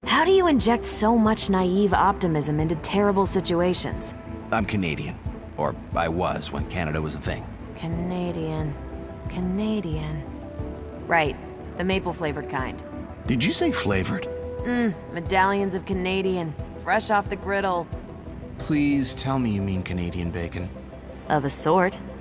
How do you inject so much naive optimism into terrible situations? I'm Canadian. Or I was when Canada was a thing. Canadian. Right, the maple-flavored kind. Did you say flavored? Medallions of Canadian, fresh off the griddle. Please tell me you mean Canadian bacon. Of a sort.